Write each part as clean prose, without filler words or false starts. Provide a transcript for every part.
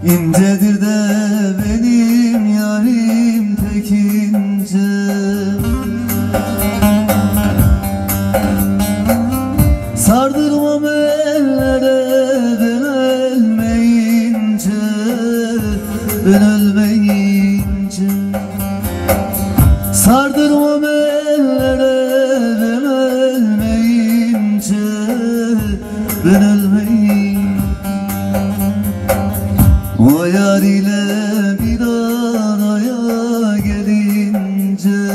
İncedir de benim yarim pek ince. Sardırmam ellere ben ölmeyince, ben ölmeyince. Sardırmam ellere ben ölmeyince, ben ölmeyince. O yar ile bir araya gelince,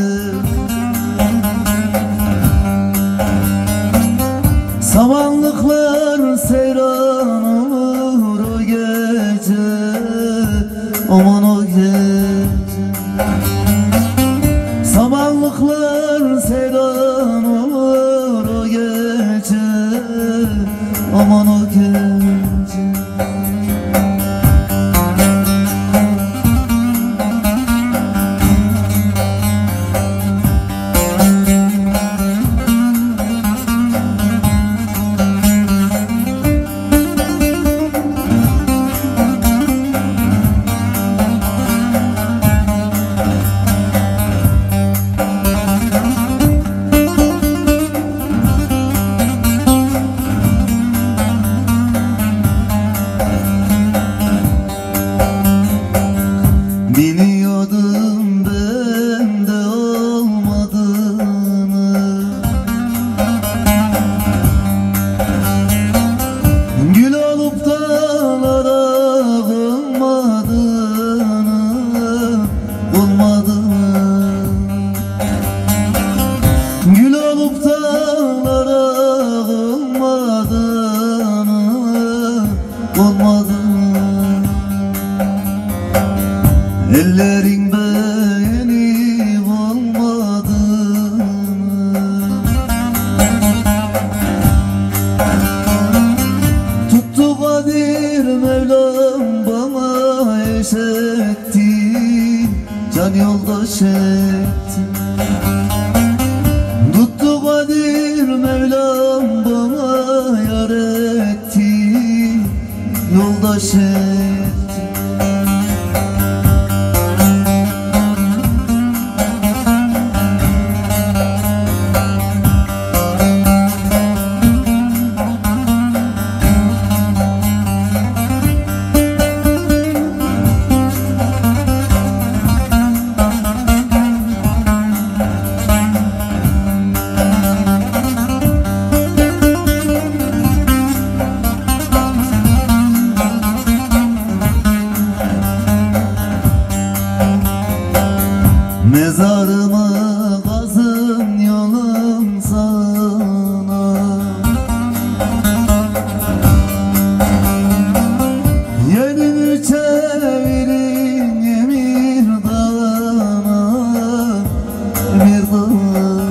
samanlıklar seyran olur o gece, aman o gece. Samanlıklar seyran olur o gece, aman o gece. Biliyordum ben de olmadığını, gül olup dağlara konmadığını, olmadığını. Gül olup dağlara konmadığını, olmadığını. Ellerin beğenip olmadığını, tuttu kadir Mevlam bana eşetti, can yoldaş etti. Tuttu kadir Mevlam bana yar etti, yoldaş etti. Mezarıma kazın yolum sana, yönümü çevirin Emir Dağı'na, Emir Dağı'na.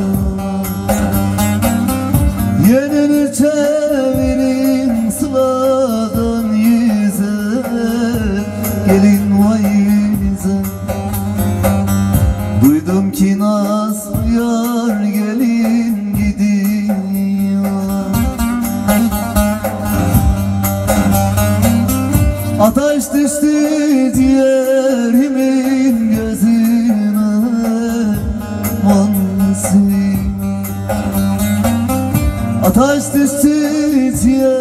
Yönümü çevirin Sıla'dan yüze, gelin vay bize. Duydum ki nasıl yar gelin gidiyor, ateş düştü ciğerimin gözüne, manisi. Ateş düştü ciğerimin